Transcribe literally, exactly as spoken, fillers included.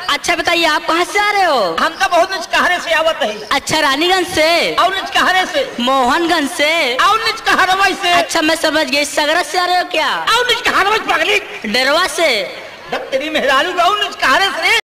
अच्छा बताइए आप कहाँ से आ रहे हो? हम तो बहुत निचकहरे से आवत है। अच्छा रानीगंज से और निचकहरे से मोहनगंज से और निचकहरवा से। अच्छा मैं समझ गई, सगरा से आ रहे हो क्या? और निचकहरवा पगली डरवा से तेरी मेहरारू और निचकहरे से।